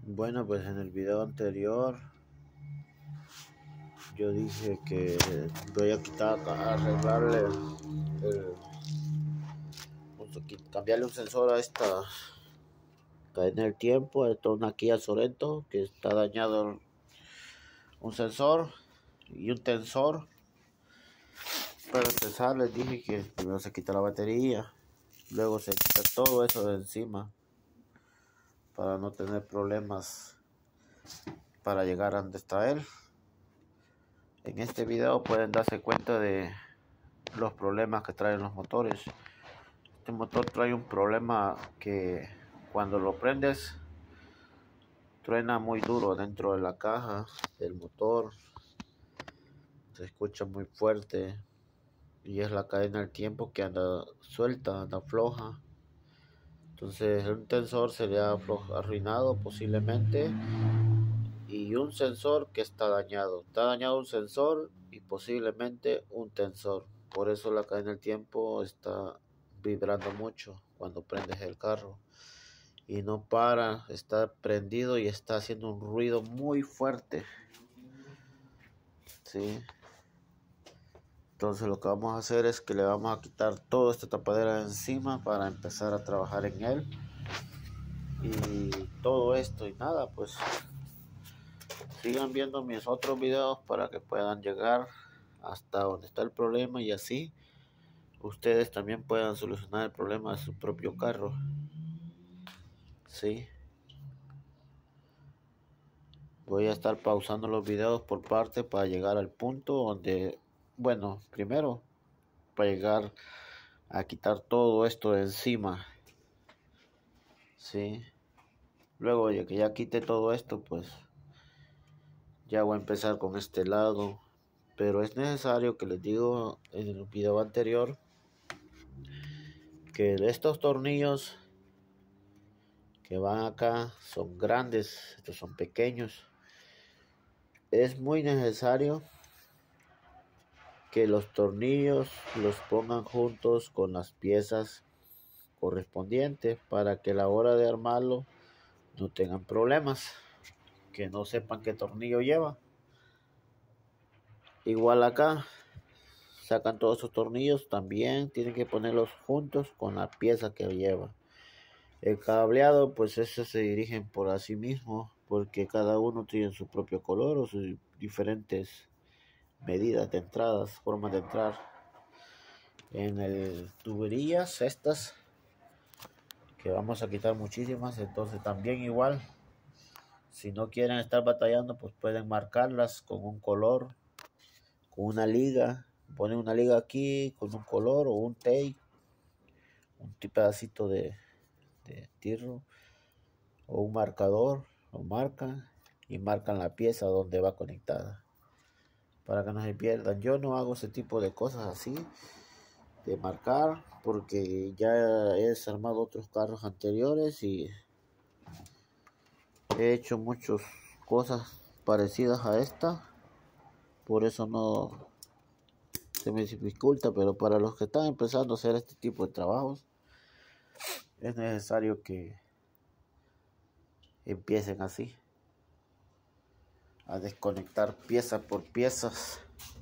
Bueno, pues en el video anterior yo dije que voy a arreglarle cambiarle un sensor a esta cadena del tiempo. Esto es una Kia Sorento que está dañado un sensor y un tensor. Para empezar les dije que primero se quita la batería, luego se quita todo eso de encima para no tener problemas para llegar a donde está él. En este video pueden darse cuenta de los problemas que traen los motores. Este motor trae un problema que cuando lo prendes truena muy duro dentro de la caja del motor, se escucha muy fuerte y es la cadena del tiempo que anda suelta, anda floja. Entonces un tensor sería arruinado posiblemente, y un sensor que está dañado un sensor y posiblemente un tensor. Por eso la cadena del tiempo está vibrando mucho cuando prendes el carro y no para, está prendido y está haciendo un ruido muy fuerte. ¿Sí? Entonces lo que vamos a hacer es que le vamos a quitar toda esta tapadera de encima para empezar a trabajar en él. Y todo esto y nada, pues sigan viendo mis otros videos para que puedan llegar hasta donde está el problema y así ustedes también puedan solucionar el problema de su propio carro. Sí. Voy a estar pausando los videos por parte para llegar al punto donde, bueno, primero para llegar a quitar todo esto de encima. Sí. Luego de que ya quite todo esto, pues ya voy a empezar con este lado. Pero es necesario que les digo en el video anterior que estos tornillos que van acá son grandes, estos son pequeños. Es muy necesario que los tornillos los pongan juntos con las piezas correspondientes para que a la hora de armarlo no tengan problemas, que no sepan qué tornillo lleva. Igual acá sacan todos esos tornillos, también tienen que ponerlos juntos con la pieza que lleva. El cableado, pues esos se dirigen por sí mismo, porque cada uno tiene su propio color o sus diferentes medidas de entradas, formas de entrar. En el tuberías estas, que vamos a quitar muchísimas, entonces también igual, si no quieren estar batallando, pues pueden marcarlas con un color, con una liga, ponen una liga aquí con un color o un tape, un pedacito de tirro o un marcador, lo marcan y marcan la pieza donde va conectada para que no se pierdan. Yo no hago ese tipo de cosas así de marcar porque ya he desarmado otros carros anteriores y he hecho muchas cosas parecidas a esta, por eso no se me dificulta. Pero para los que están empezando a hacer este tipo de trabajos es necesario que empiecen así a desconectar piezas por piezas.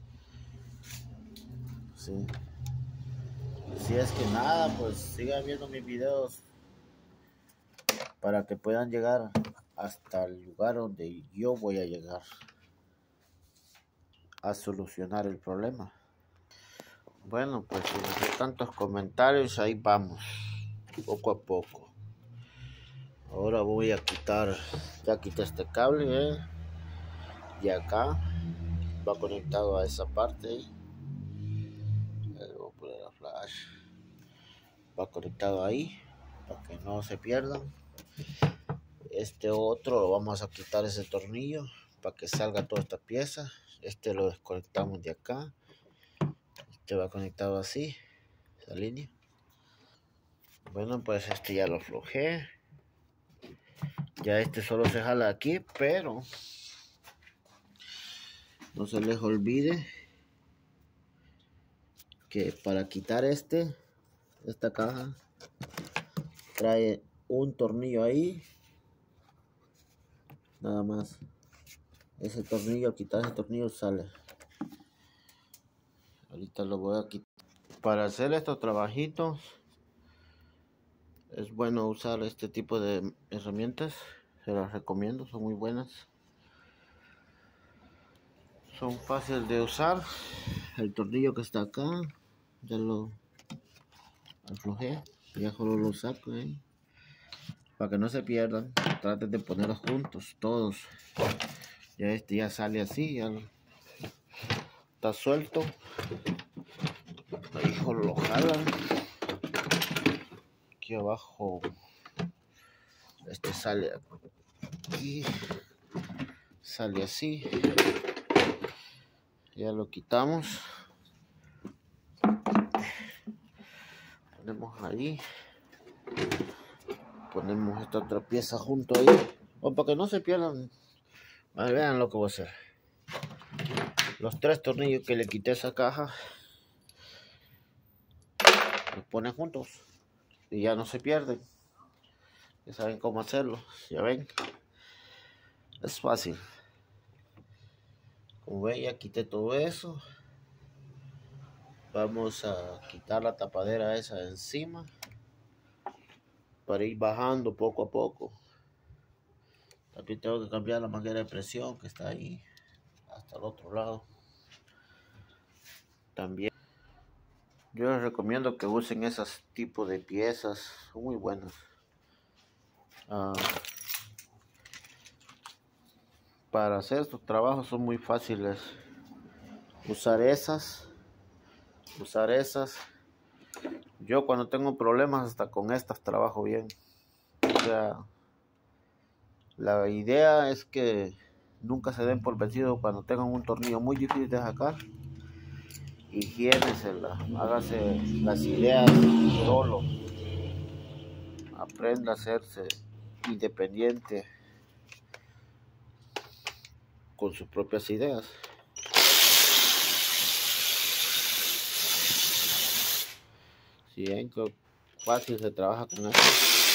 Sí. Si es que nada, pues sigan viendo mis videos para que puedan llegar hasta el lugar donde yo voy a llegar a solucionar el problema. Bueno, pues sin tantos comentarios, ahí vamos, poco a poco. Ahora voy a quitar, ya quité este cable, y acá va conectado a esa parte. Voy a poner la flash, va conectado ahí para que no se pierdan. Este otro lo vamos a quitar ese tornillo para que salga toda esta pieza. Este lo desconectamos de acá. Este va conectado así, esa línea. Bueno, pues este ya lo aflojé. Ya este solo se jala aquí, pero no se les olvide que para quitar esta caja trae un tornillo ahí nada más. Ese tornillo, al quitar ese tornillo sale. Ahorita lo voy a quitar. Para hacer estos trabajitos es bueno usar este tipo de herramientas. Se las recomiendo, son muy buenas. Son fáciles de usar. El tornillo que está acá, ya lo aflojé. Ya solo lo saco, para que no se pierdan. Traten de ponerlos juntos, todos. Ya este ya sale así, ya está suelto. Ahí lo jalan. Aquí abajo, este sale aquí, sale así. Ya lo quitamos. Ponemos ahí. Ponemos esta otra pieza junto ahí. O para que no se pierdan. Vean lo que voy a hacer. Los 3 tornillos que le quité a esa caja, los ponen juntos. Y ya no se pierden. Ya saben cómo hacerlo. Ya ven. Es fácil. Como ven, ya quité todo eso. Vamos a quitar la tapadera esa de encima. Para ir bajando poco a poco. También tengo que cambiar la manguera de presión que está ahí. Hasta el otro lado. También. Yo les recomiendo que usen esos tipos de piezas. Son muy buenas. Para hacer estos trabajos son muy fáciles. Usar esas. Yo cuando tengo problemas hasta con estas trabajo bien. O sea, la idea es que nunca se den por vencidos cuando tengan un tornillo muy difícil de sacar. Higiénesela, hágase las ideas solo. Aprenda a hacerse independiente con sus propias ideas. Si ven que fácil se trabaja con esto.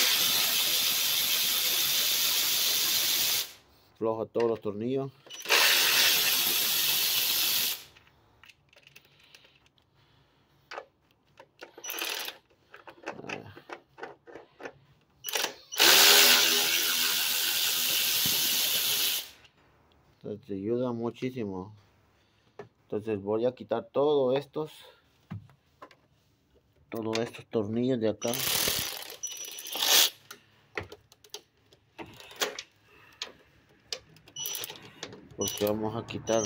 Flojo todos los tornillos. Entonces te ayuda muchísimo. Entonces voy a quitar todos estos tornillos de acá. Porque vamos a quitar.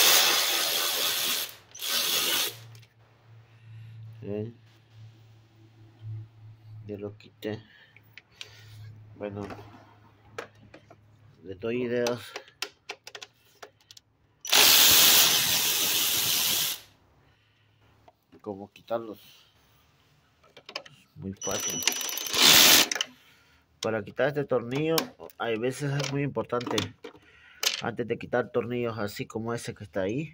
Ya lo quité. Bueno, le doy ideas. Como quitarlos. Muy fácil. Para quitar este tornillo, hay veces es muy importante. Antes de quitar tornillos así como ese que está ahí,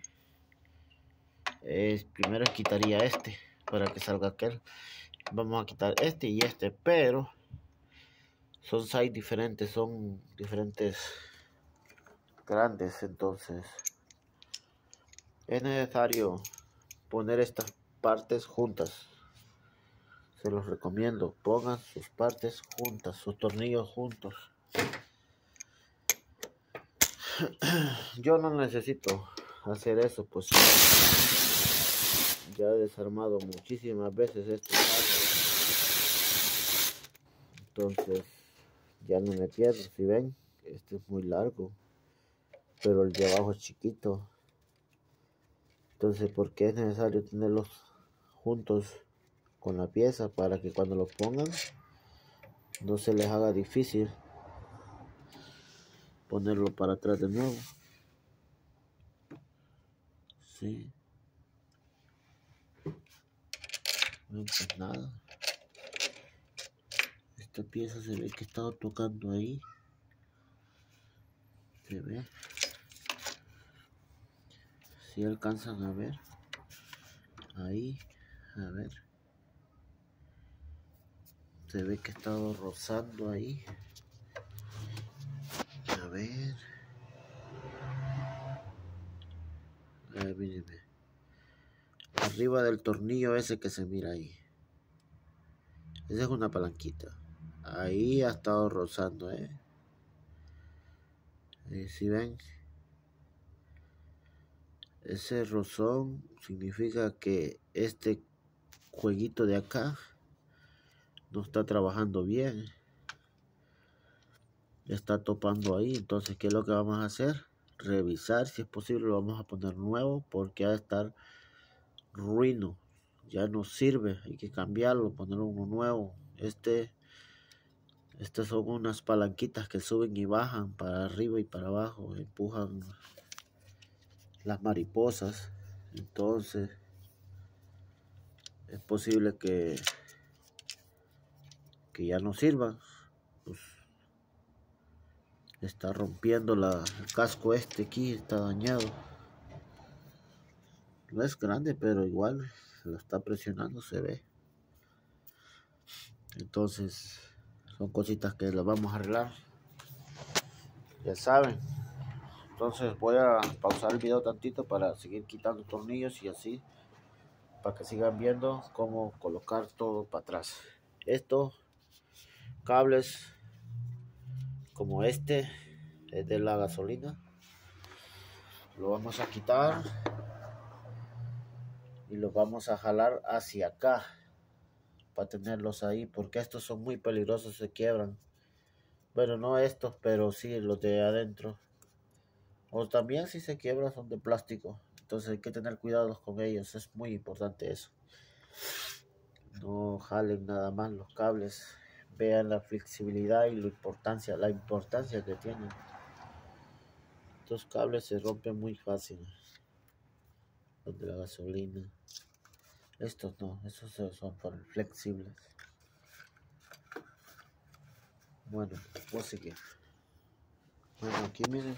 primero quitaría este para que salga aquel. Vamos a quitar este y este, pero son size diferentes, son diferentes grandes, entonces es necesario poner estas partes juntas. Se los recomiendo, pongan sus partes juntas, sus tornillos juntos. Yo no necesito hacer eso, pues ya he desarmado muchísimas veces este carro. Entonces ya no me pierdo. Si ven, este es muy largo, pero el de abajo es chiquito. Entonces, porque es necesario tenerlos juntos con la pieza para que cuando los pongan no se les haga difícil ponerlo para atrás de nuevo. Sí. No, pues nada. Esta pieza se ve que estaba tocando ahí. Se ve. Si alcanzan a ver. Ahí. A ver. Se ve que estaba rozando ahí. A ver. Ahí mírenme. Arriba del tornillo ese que se mira ahí. Esa es una palanquita. Ahí ha estado rozando, si ven, ese rozón significa que este jueguito de acá no está trabajando bien. Está topando ahí. Entonces, ¿qué es lo que vamos a hacer? Revisar, si es posible lo vamos a poner nuevo, porque ha de estar ruino. Ya no sirve, hay que cambiarlo, poner uno nuevo. Estas son unas palanquitas que suben y bajan para arriba y para abajo, empujan las mariposas. Entonces es posible que ya no sirvan. Pues está rompiendo el casco este aquí, está dañado. No es grande, pero igual lo está presionando, se ve. Entonces son cositas que las vamos a arreglar, ya saben. Entonces voy a pausar el video tantito para seguir quitando tornillos y así, para que sigan viendo cómo colocar todo para atrás. Estos cables como este es de la gasolina, lo vamos a quitar y los vamos a jalar hacia acá para tenerlos ahí, porque estos son muy peligrosos, se quiebran. Bueno, no estos, pero sí los de adentro. O también si se quiebran son de plástico. Entonces hay que tener cuidado con ellos. Es muy importante eso. No jalen nada más los cables. Vean la flexibilidad y la importancia que tienen. Estos cables se rompen muy fácil. Los de la gasolina. Estos no, estos son flexibles. Bueno, voy a seguir. Bueno, aquí miren.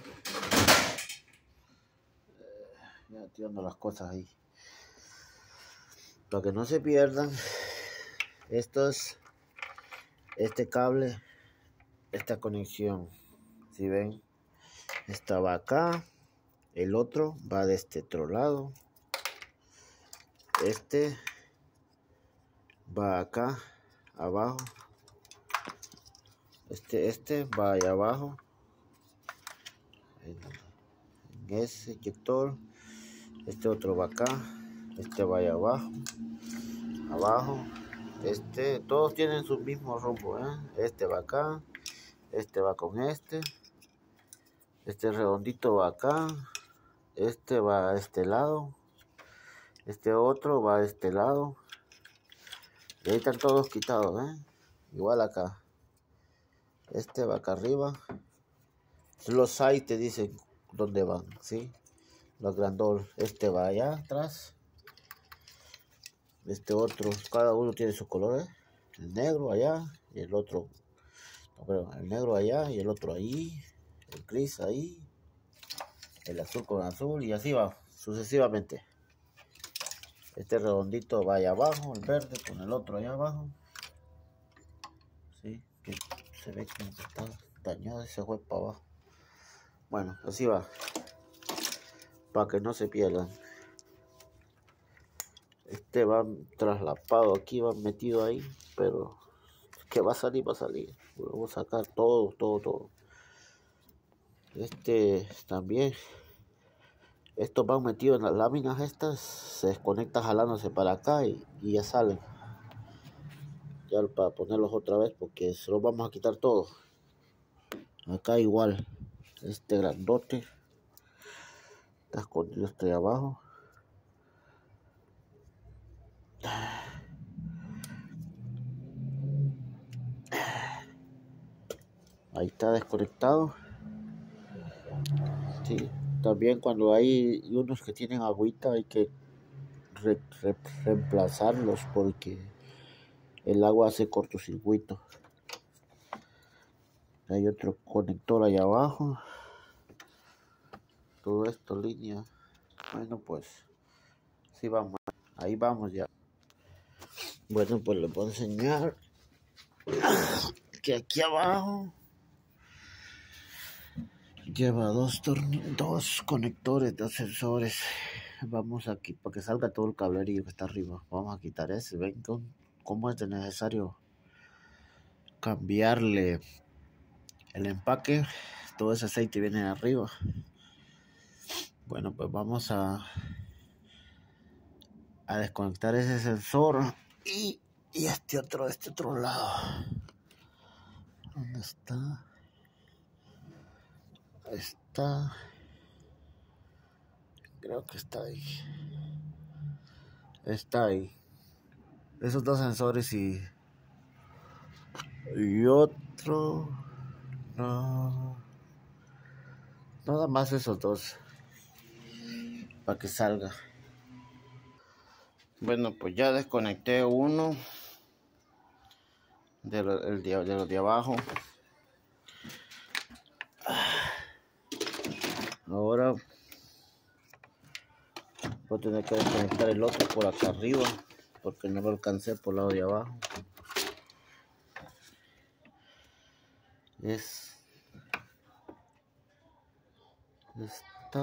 Ya tirando las cosas ahí. Para que no se pierdan, este cable, esta conexión, si ven, esta va acá, el otro va de este otro lado, este va acá abajo, este va allá abajo en ese inyector, este otro va acá, este va allá abajo, todos tienen su mismo rumbo, este va acá, este va con este redondito va acá, este va a este lado, este otro va a este lado, y ahí están todos quitados, igual acá, este va acá arriba, los hay te dicen dónde van, ¿sí? Los grandolos, este va allá atrás, este otro, cada uno tiene su color, el negro allá y el otro, el negro allá y el otro ahí, el gris ahí, el azul con azul y así va sucesivamente. Este redondito va allá abajo, el verde con el otro allá abajo. Sí, que se ve que está dañado ese fue para abajo. Bueno, así va, para que no se pierdan. Este va traslapado aquí, va metido ahí, pero que va a salir, va a salir. Vamos a sacar todo. También, estos van metidos en las láminas estas, se desconecta jalándose para acá y ya salen. Ya para ponerlos otra vez, porque se los vamos a quitar todos. Acá igual, este grandote está escondido, estoy abajo. Ahí está desconectado. Sí, también cuando hay unos que tienen agüita hay que reemplazarlos porque el agua hace cortocircuito. Hay otro conector allá abajo. Todo esto línea. Bueno, pues sí vamos. Ahí vamos ya. Bueno, pues les voy a enseñar que aquí abajo lleva dos conectores, dos sensores. Vamos aquí, para que salga todo el cablerillo que está arriba. Vamos a quitar ese. Ven cómo es de necesario cambiarle el empaque. Todo ese aceite viene de arriba. Bueno, pues vamos a desconectar ese sensor y este otro lado. ¿Dónde está? Está, creo que está ahí. Está ahí. Esos dos sensores y otro. No. Nada más esos dos. Para que salga. Bueno, pues ya desconecté uno de los de abajo. Ahora voy a tener que desconectar el otro por acá arriba, porque no lo alcancé por el lado de abajo. Está.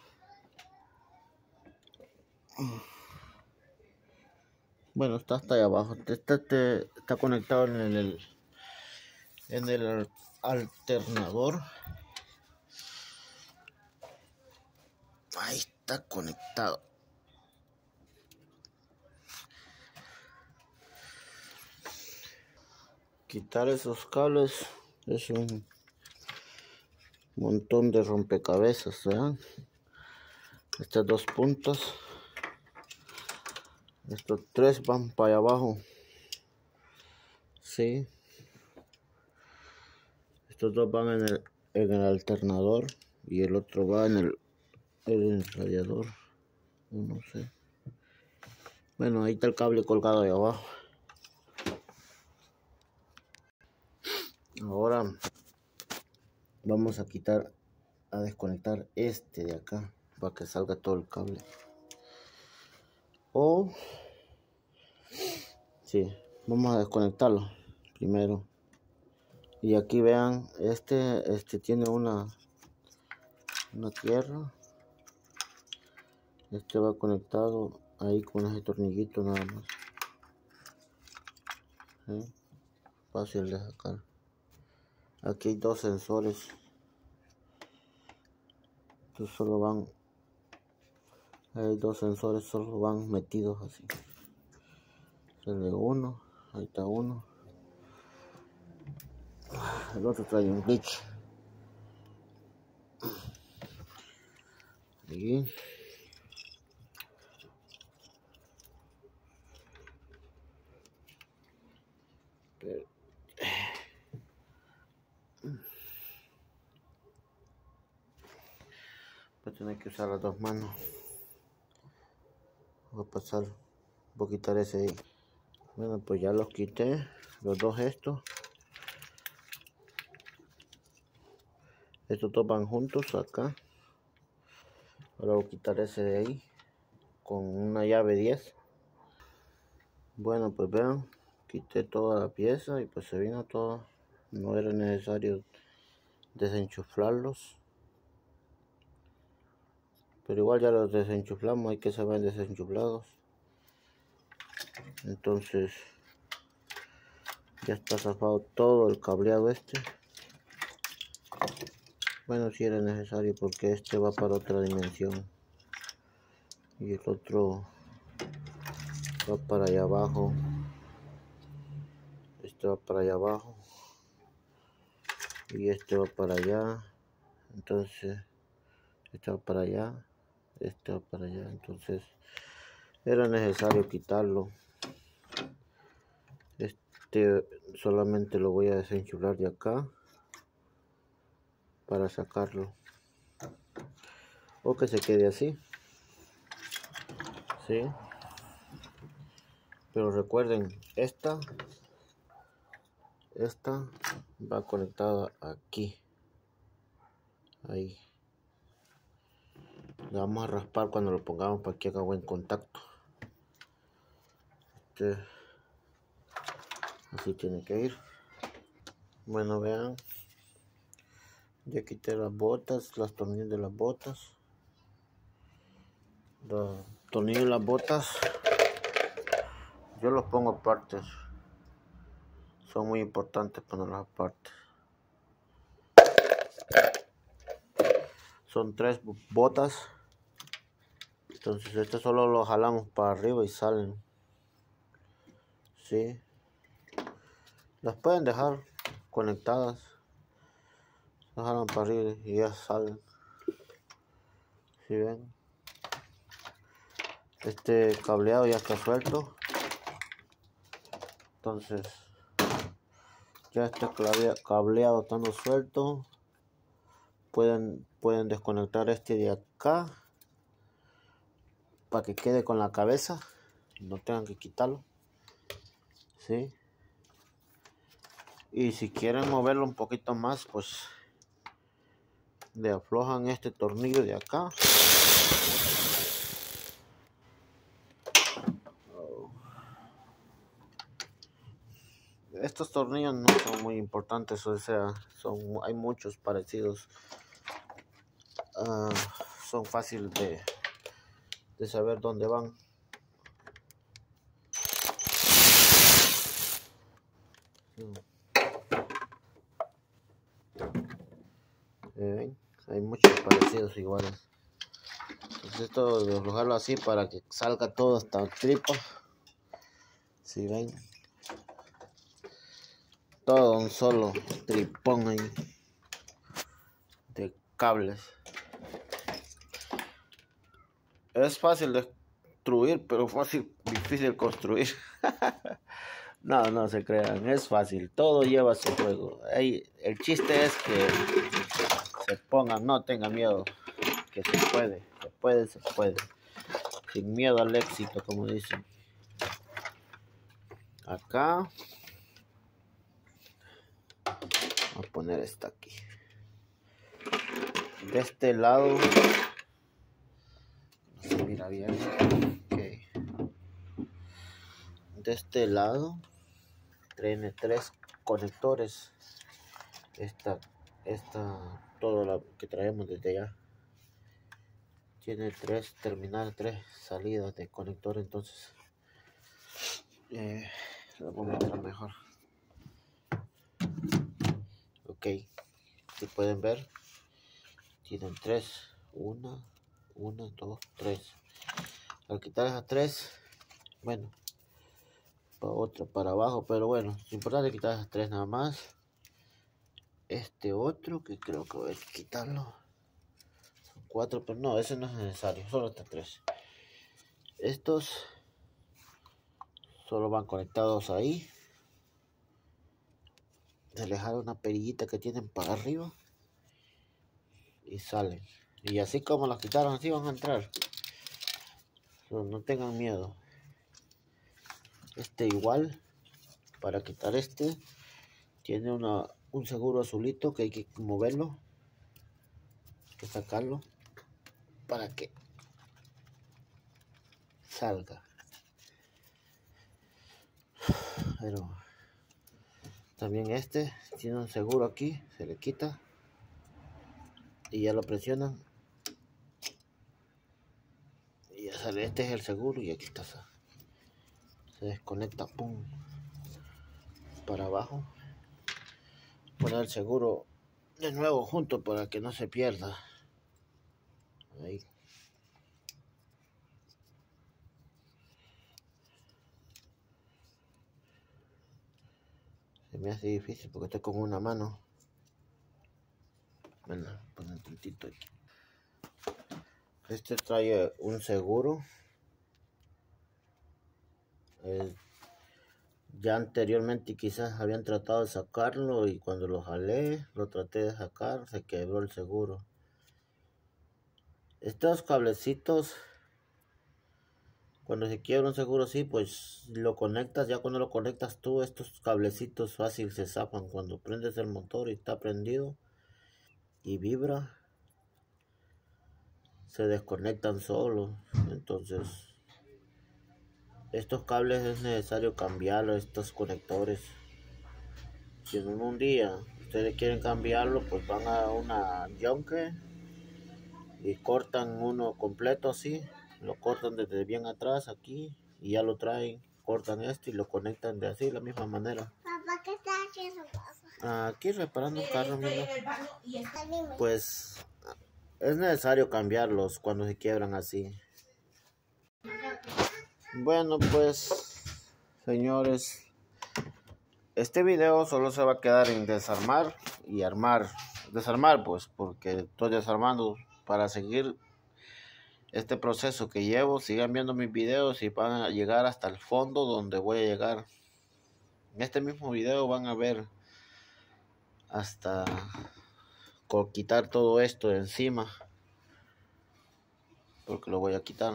Bueno, está hasta ahí abajo. Está conectado en el alternador. Ahí está conectado. Quitar esos cables es un montón de rompecabezas, ¿verdad? Estas dos puntas, estos tres van para allá abajo, sí. Estos dos van en el alternador y el otro va en el radiador, no sé. Bueno, ahí está el cable colgado ahí abajo. Ahora vamos a desconectar este de acá para que salga todo el cable. Sí, vamos a desconectarlo primero. Y aquí vean, este tiene una tierra. Este va conectado ahí con ese tornillito nada más. ¿Sí? Fácil de sacar. Aquí hay dos sensores. Estos solo van. Hay dos sensores, solo van metidos así. Sale uno, ahí está uno. El otro trae un glitch. Y voy a tener que usar las dos manos. Voy a quitar ese ahí. Bueno, pues ya los quité, los dos estos. Estos dos van juntos acá. Ahora voy a quitar ese de ahí con una llave 10. Bueno, pues vean, quité toda la pieza y pues se vino todo. No era necesario desenchuflarlos. Pero igual ya los desenchuflamos, hay que saber desenchuflados. Entonces ya está zafado todo el cableado este. Bueno, si era necesario porque este va para otra dimensión. Y el otro va para allá abajo. Este va para allá abajo. Y este va para allá. Entonces este va para allá. Este va para allá. Entonces era necesario quitarlo. Este solamente lo voy a desenchuflar de acá para sacarlo, o que se quede así, ¿sí? Pero recuerden, esta va conectada aquí, ahí. La vamos a raspar cuando lo pongamos para que haga buen contacto. Así tiene que ir. Bueno, vean, ya quité las botas, las tornillas de las botas. Los tornillos y las botas yo los pongo aparte, son muy importantes ponerlos aparte. Son 3 botas, entonces este solo lo jalamos para arriba y salen. Sí, las pueden dejar conectadas, las jalan para arriba y ya salen. Si ven, este cableado ya está suelto, entonces ya este cableado estando suelto, pueden desconectar este de acá para que quede con la cabeza y no tengan que quitarlo. ¿Sí? Y si quieren moverlo un poquito más, pues le aflojan este tornillo de acá. Estos tornillos no son muy importantes, o sea, hay muchos parecidos. Son fáciles de saber dónde van. Hay muchos parecidos iguales. Entonces esto de aflojarlo así para que salga todo hasta el tripa. Si ven, todo un solo tripón ahí de cables. Es fácil de destruir, pero difícil construir. No se crean, es fácil, todo lleva su juego. El chiste es que se pongan, no tengan miedo, que se puede. Sin miedo al éxito, como dicen. Acá voy a poner esta aquí. De este lado no se mira bien. Okay. De este lado tiene 3 conectores. Todo lo que traemos desde allá tiene 3 terminales, 3 salidas de conector. Entonces lo voy a mostrar mejor. Ok, si pueden ver, tienen 3, 1, 2, 3. Al quitar esas 3, bueno, para otra para abajo, pero bueno, es importante quitar esas 3 nada más. Este otro que creo que voy a quitarlo, son 4, pero no, ese no es necesario, solo hasta 3. Estos solo van conectados ahí. Se les jala una perillita que tienen para arriba y salen. Y así como las quitaron, así van a entrar. No tengan miedo. Este igual, para quitar este, tiene un seguro azulito que hay que moverlo, hay que sacarlo para que salga. Pero también este tiene un seguro aquí, se le quita y ya lo presionan y ya sale. Este es el seguro y aquí está, se desconecta, pum, para abajo. Poner el seguro de nuevo junto para que no se pierda. Ahí. Se me hace difícil porque estoy con una mano. Bueno, poner un tantito aquí. Este trae un seguro. Ya anteriormente quizás habían tratado de sacarlo y cuando lo jalé, lo traté de sacar, se quebró el seguro. Estos cablecitos, cuando se quiebra un seguro así, pues lo conectas. Ya cuando lo conectas tú, estos cablecitos fácil se zafan. Cuando prendes el motor y está prendido y vibra, se desconectan solos. Entonces estos cables es necesario cambiarlos, estos conectores. Si en un día ustedes quieren cambiarlo, pues van a una Yonke y cortan uno completo así lo cortan desde bien atrás aquí y ya lo traen, cortan esto y lo conectan de así, de la misma manera. Papá, ¿qué estás haciendo, papá? Aquí reparando un carro, mismo. Dime. Pues es necesario cambiarlos cuando se quiebran así. Bueno, pues señores, este video solo se va a quedar en desarmar y armar. Desarmar pues porque estoy desarmando para seguir este proceso que llevo. Sigan viendo mis videos y van a llegar hasta el fondo donde voy a llegar. En este mismo video van a ver hasta quitar todo esto de encima, porque lo voy a quitar.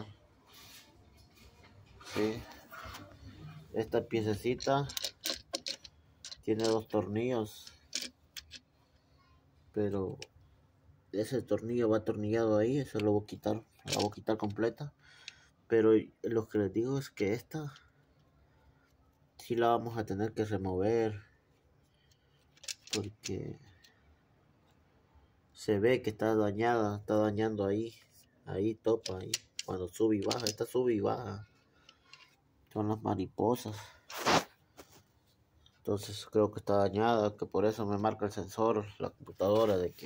¿Sí? Esta piececita tiene 2 tornillos, pero ese tornillo va atornillado ahí, eso lo voy a quitar, la voy a quitar completa. Pero lo que les digo es que esta sí la vamos a tener que remover, porque se ve que está dañada, está dañando ahí topa ahí, cuando sube y baja, esta sube y baja, son las mariposas. Entonces creo que está dañada, que por eso me marca el sensor, la computadora, de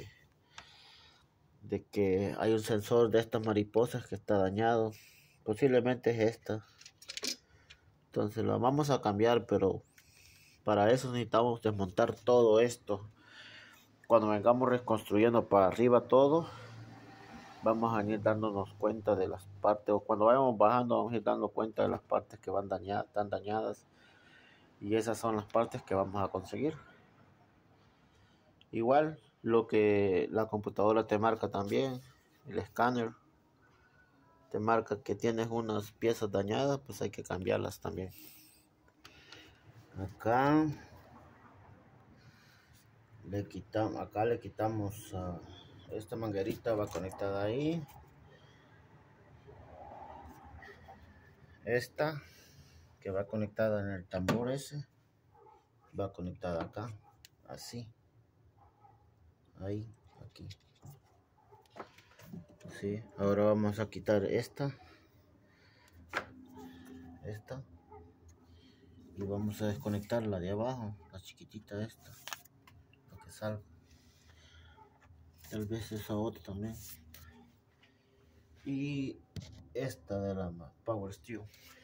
que hay un sensor de estas mariposas que está dañado. Posiblemente es esta. Entonces lo vamos a cambiar, pero para eso necesitamos desmontar todo esto. Cuando vengamos reconstruyendo para arriba todo, vamos a ir dándonos cuenta de las partes, o cuando vayamos bajando vamos a ir dando cuenta de las partes que van dañadas, están dañadas, y esas son las partes que vamos a conseguir. Igual lo que la computadora te marca también, el escáner te marca que tienes unas piezas dañadas, pues hay que cambiarlas también. Acá le quitamos esta manguerita, va conectada ahí. Esta que va conectada en el tambor ese va conectada acá, así, ahí, aquí. Sí, ahora vamos a quitar esta y vamos a desconectar la de abajo, la chiquitita esta, para que salga. Tal vez esa otra también. Y esta de la Power Stew.